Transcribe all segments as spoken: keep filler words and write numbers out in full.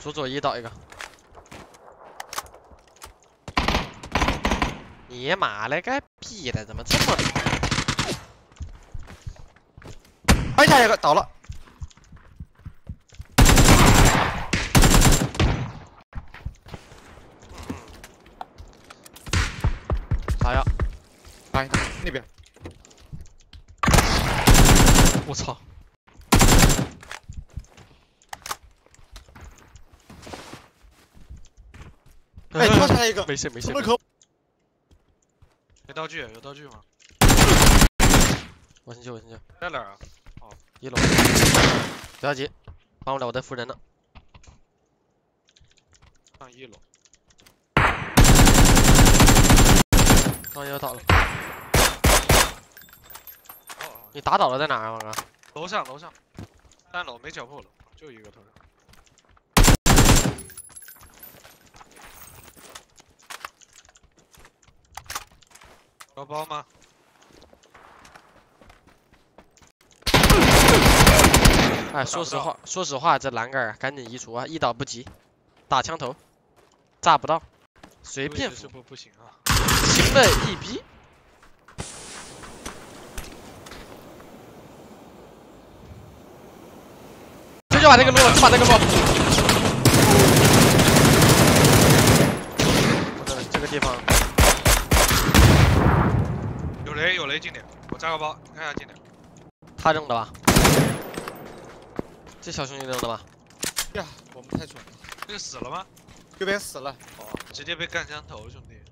左左一倒一个。你妈了个逼的，怎么这么？ 拍下一个倒了。 啥呀？ 哎，那边。 我操！ 哎，跳下来一个。 没事没事。 门口。 有道具，有道具吗？ 我先救，我先救。 在哪儿啊？哦， 一楼。不要急，帮不了我在扶人呢。 上一楼。 刚要倒了。 哦哦。 你打倒了在哪儿啊，王哥？ 楼上，楼上。三楼没脚破楼，就一个头上。 包包吗？ 哎，说实话，说实话，这栏杆儿赶紧移除啊！一倒不急，打枪头，炸不到，随便是不不行啊！ 行了一逼，这就把这个撸了，就把这个撸。我这这个地方。 有雷有雷近点，我扎个包，你看一下近点。 他扔的吧？这小兄弟扔的吧？ 呀，我们太蠢了。 这个死了吗？ 右边死了。 哦，直接被干枪头，兄弟。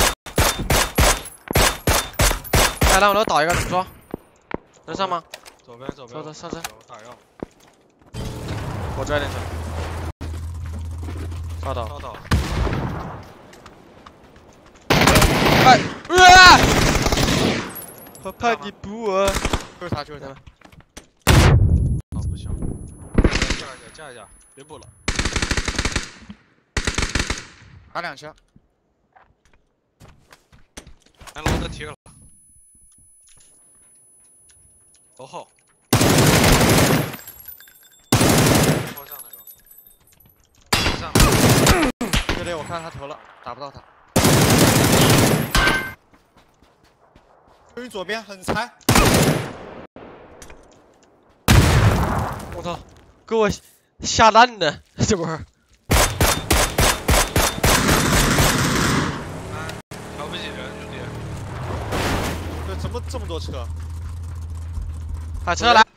哎，来，我楼倒一个，怎么说？能上吗？ 左边左边。 走走上车。 我打药。 我拽点车。烧倒。 烧倒。 哎，啊！ 我怕你补我， 就是他，就是他。 好，不行，架一下，架一下，别补了。 打两枪。 三楼的贴了。楼后。坡上那个。上。 对对，我看到他投了，打不到他。 就你左边很残， 我操，给我吓烂的，这不是？ 瞧不起人，兄弟。 这怎么这么多车？ 把车来。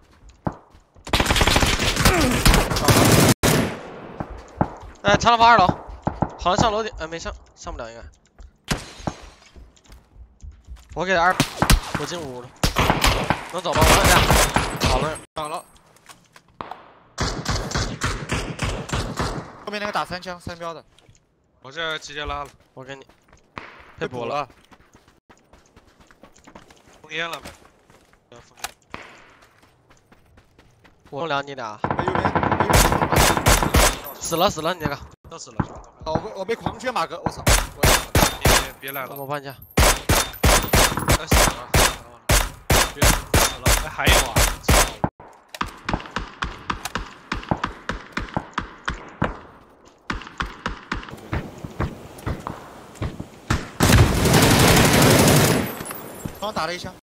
哎，长廊房二楼，好像上楼顶，呃，没上，上不了应该。 我给他二，我进屋了，能走吗？我等下，好了， 倒了。后面那个打三枪三标的， 我这直接拉了， 我给你，被补了， 封烟了没？要封烟。 我聊你俩， 右边，右边死了死了，你那个， 都死了， 好，我我被狂圈马哥，我操！我别别别来了， 我帮一下。 哎死了，别死了，哎还有啊！ 帮我打了一枪。